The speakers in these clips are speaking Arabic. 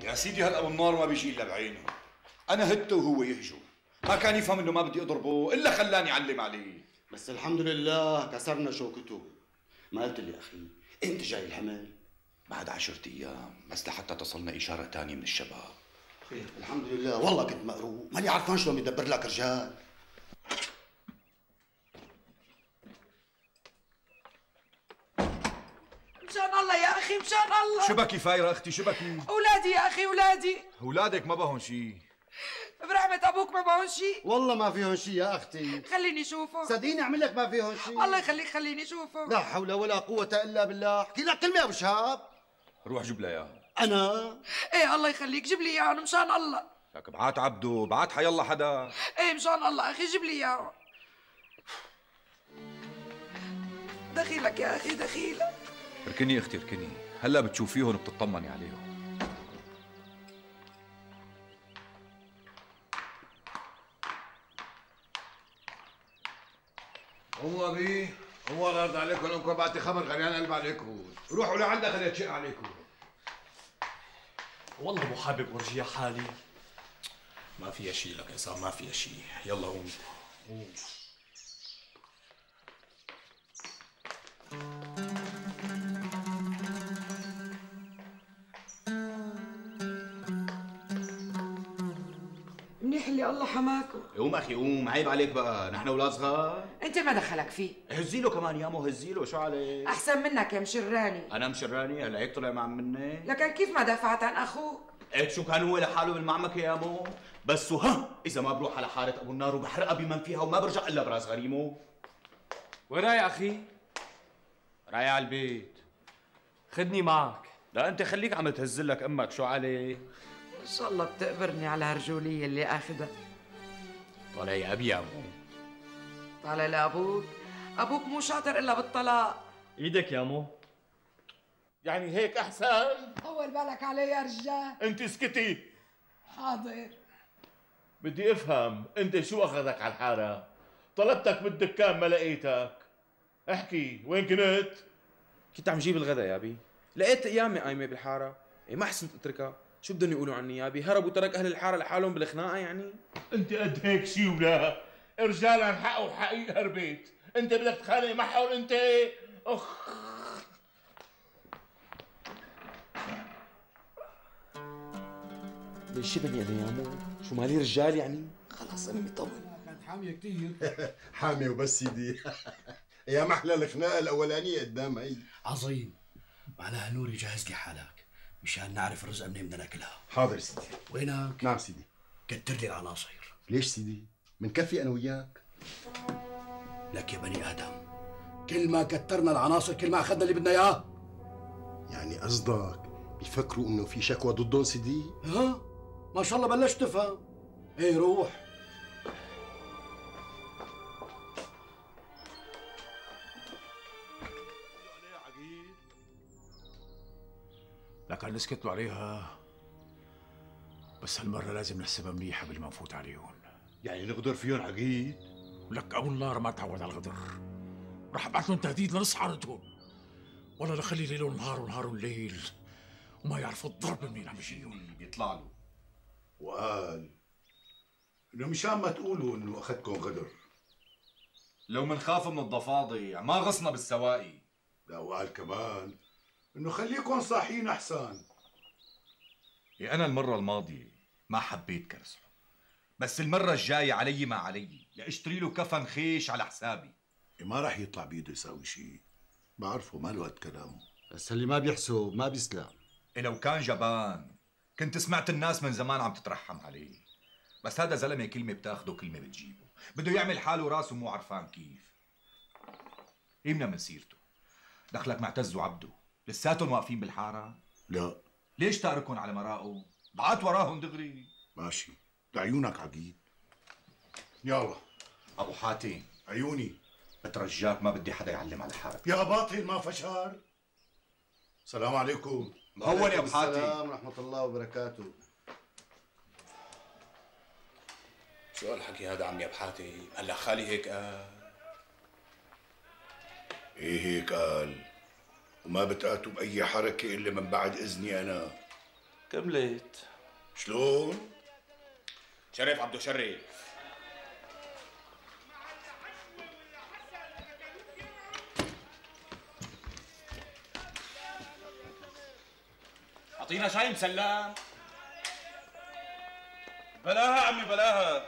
يا سيدي هلا النار ما بيجي الا بعينه. انا هدته وهو يهجو، ما كان يفهم انه ما بدي اضربه الا خلاني اعلم عليه. بس الحمد لله كسرنا شوكته. ما قلت لي اخي انت جاي الحمل؟ بعد 10 ايام بس لحتى تصلنا اشاره ثانيه من الشباب. خير الحمد لله. والله كنت مقروق ماني عرفان شلون يدبر لك رجال. مشان الله يا اخي مشان الله. شو بكي فايره اختي شو بكي؟ اولادي يا اخي اولادي. اولادك ما بهون شيء. برحمة ابوك ما معهم شيء. والله ما فيهم شيء يا اختي. خليني اشوفه. صدقيني اعمل لك ما فيهم شيء. الله يخليك خليني اشوفه. لا حول ولا قوة الا بالله. احكي لك كلمة يا ابو شهاب. روح جيب لها اياها. انا؟ ايه الله يخليك جيب لي اياه مشان الله. لك بعت عبده بعت حيالله حدا. ايه مشان الله اخي جيب لي اياه. دخيلك يا اخي دخيلك. اركني اختي اركني، هلا بتشوفيهم بتطمني عليهم. هو بيه هو الارض عليكم انكم بعتي خبر غليان قلب عليكم. روحوا لعندك خليها تشق عليكم. والله مو حابب ورجيها حالي. ما فيها شيء لك عصام ما فيها شيء. يلا قوم قوم. منيح اللي الله حماكم. قوم اخي قوم، عيب عليك بقى، نحن اولاد صغار. انت ما دخلك فيه. هزي له كمان يامو هزي له، شو عليك؟ احسن منك يا مشراني. انا مشراني؟ هلا هيك طلع مع مني؟ لكن كيف ما دافعت عن اخوك؟ هيك شو كان هو لحاله بالمعمكه يا مو؟ بس وها اذا ما بروح على حاره ابو النار وبحرقها بمن فيها وما برجع الا براس غريمه. وين رايح اخي؟ رايح على البيت. خدني معك. لا انت خليك عم تهزلك امك، شو عليك؟ ان شاء الله بتقبرني على هالرجوليه اللي اخذها. طالع يا ابي يا مو. طالع لابوك؟ ابوك مو شاطر الا بالطلاق. ايدك يا مو. يعني هيك احسن؟ طول بالك علي يا رجال. انت اسكتي. حاضر. بدي افهم انت شو اخذك على الحاره؟ طلبتك بالدكان ما لقيتك. احكي وين كنت؟ كنت عم جيب الغداء يا بي، لقيت ايامي قايمه بالحاره، ما حسنت اتركها، شو بدهم يقولوا عني يا بي؟ هرب وترك اهل الحاره لحالهم بالخناقه يعني؟ انت قد هيك شي ولا؟ رجال عن حق وحقيق هربيت، انت بدك تخانق معهم انت؟ اخ ليش شبني انا يا مو؟ شو مالي رجال يعني؟ خلاص انا مطول. كانت حامية كثير. حامي وبس سيدي. يا محلى الخناقه الاولانيه قدام هي. عظيم. معناها نوري جهز لي حالك مشان نعرف الرزقه منين بدنا ناكلها. حاضر سيدي. وينك؟ نعم سيدي. كتر لي العناصر. ليش سيدي؟ منكفي انا وياك. لك يا بني ادم، كل ما كترنا العناصر كل ما اخذنا اللي بدنا اياه. يعني قصدك بيفكروا انه في شكوى ضدهم سيدي؟ ها؟ ما شاء الله بلشت تفهم. ايه روح. لكن نسكت له عليها، بس هالمرة لازم نحسبها منيحة قبل ما نفوت عليهم. يعني نغدر فيهم عقيد؟ ولك ابو النار ما تعود على الغدر، راح ابعث لهم تهديد لنص حارتهم، ولا لخلي ليلهم نهار ونهارهم ليل، وما يعرفوا الضرب منين عم يجيهم. بيطلع له وقال انه مشان ما تقولوا انه اخذكم غدر. لو منخاف من الضفادع ما غصنا بالسواقي. لا وقال كمان انه خليكم صاحيين احسن. انا المره الماضيه ما حبيت كرسه، بس المره الجايه علي ما علي لاشتري له كفن خيش على حسابي. ما راح يطلع بايده يساوي شيء، بعرفه ما له قد كلامه. بس اللي ما بيحسب ما بيسلم. لو كان جبان كنت سمعت الناس من زمان عم تترحم عليه، بس هذا زلمه كلمه بتاخده كلمه بتجيبه، بده يعمل حاله راسه مو عرفان كيف. يمنا من سيرته، دخلك معتز وعبده لساتهم واقفين بالحاره؟ لا. ليش تاركهم على مراقه؟ بعت وراهم دغري. ماشي لعيونك عقيد. يلا ابو حاتم عيوني، بترجاك ما بدي حدا يعلم على حالك. يا باطل ما فشار. السلام عليكم. هون يا ابو حاتم. السلام ورحمة الله وبركاته. شو هالحكي هذا عمي ابو حاتم؟ هلا خالي هيك قال. ايه هيك قال، وما بتقاتوا بأي حركة إلا من بعد إذني أنا. كملت. شلون؟ شريف عبدو شريف. اعطينا شاي مسلم. بلاها عمي بلاها.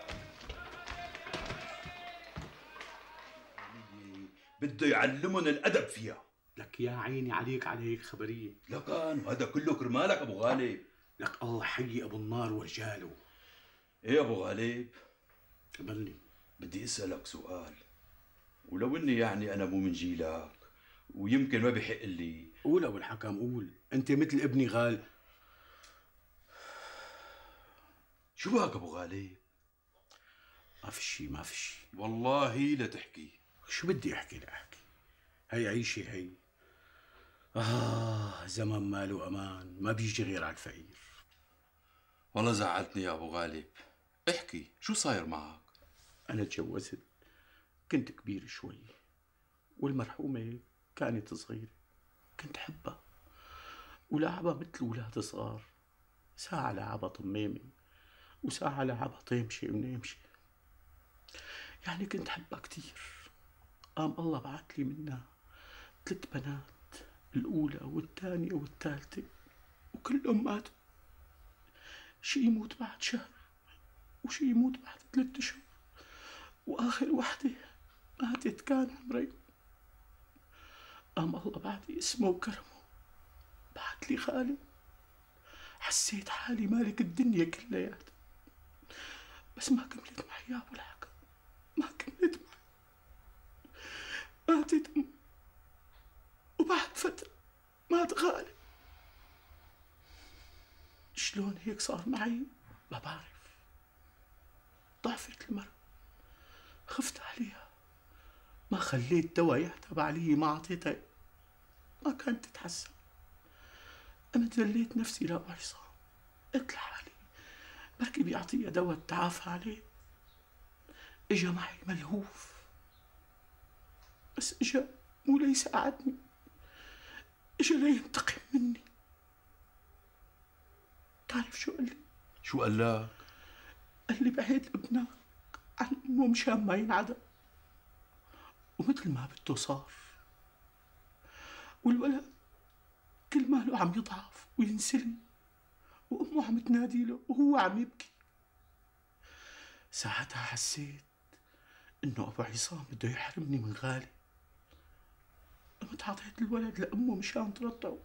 بده يعلمهم الادب فيها. لك يا عيني عليك خبريه. لكان هذا كله كرمالك ابو غالب. لك الله حي ابو النار ورجاله. ايه ابو غالب، قبلني. بدي اسالك سؤال، ولو اني يعني انا مو من جيلك ويمكن ما بحق لي. قول ابو الحكم قول، انت مثل ابني غال. شو بك ابو غالب؟ ما في شي والله لا تحكي. شو بدي احكي لاحكي؟ هي عيشه هي. زمن ماله امان، ما بيجي غير على الفقير. والله زعلتني يا ابو غالب. احكي شو صاير معك؟ انا تجوزت، كنت كبير شوي، والمرحومه كانت صغيره، كنت حبها ولعبها مثل اولاد صغار. ساعه لعبها طميمه وساعه لعبها طيمشه ونيمشه، يعني كنت حبها كتير. قام الله بعت لي منها 3 بنات، الأولى والثانية والثالثة، وكلهم ماتوا. شي يموت بعد شهر وشي يموت بعد 3 أشهر، وآخر وحدة ماتت كان عمري. قام الله بعد اسمه وكرمه بعت لي خالي. حسيت حالي مالك الدنيا كلياتها، بس ما كملت معي يا أبو الحكم، ما كملت معي. ماتت أمي وبعد فترة مات غالي. شلون هيك صار معي ما بعرف. ضعفت المرة، خفت عليها، ما خليت دواء يعتب علي، ما أعطيتها، ما كانت تتحسن. قمت ذليت نفسي لأبو عصام، قلت لحالي بركي بيعطيها دواء تعافى عليه. اجا معي ملهوف، بس اجا مو ليساعدني، اجا لينتقم مني. تعرف شو قال لي؟ شو قال لك؟ قال لي بعيد ابنك عن امه مشان ما ينعدم، ومثل ما بده صار. والولد كل ماله عم يضعف وينسلي، وامه عم تنادي له وهو عم يبكي. ساعتها حسيت انه ابو عصام بده يحرمني من غالي. قمت عطيت الولد لامه مشان ترضعه.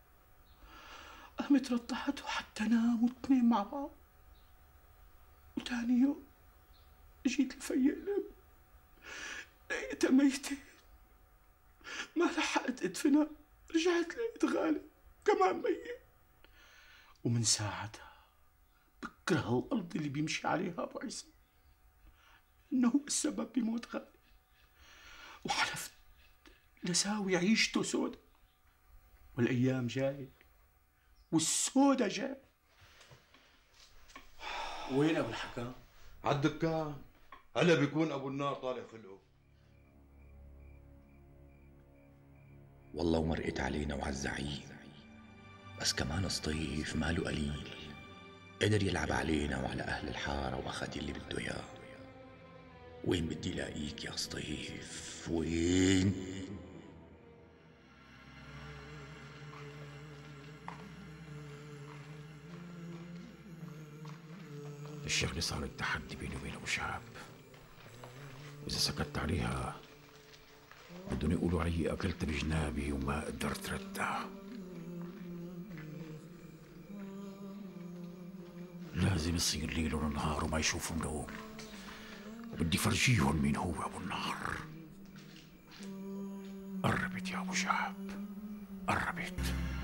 قامت رضعته حتى ناموا 2 مع بعض. وتاني يوم جيت لفيق الام، لقيتها ميتة، ما لحقت ادفنها. رجعت لقيت غالي كمان ميت. ومن ساعتها بكره الارض اللي بيمشي عليها ابو عيسى، انه هو السبب بموت غالي. وحلفت لساوي عيشته سودا، والايام جايه والسودا جاي. وين ابو الحكام؟ عالدكان. هلا بيكون ابو النار طالع خلقه. والله ومرقت علينا وعلى الزعيم، بس كمان سطيف ماله قليل، قدر يلعب علينا وعلى أهل الحارة وأخذ اللي بده إياه. وين بدي لاقيك يا سطيف؟ وين؟ الشغلة صارت تحدي بيني وبين أبو شهاب، وإذا سكت عليها بدهم يقولوا علي أكلت بجنابي وما قدرت ردها. لازم يصير ليل ونهار وما يشوفوا نوم، وبدي فرجيهم مين هو أبو النهار. قربت يا أبو شهاب، قربت.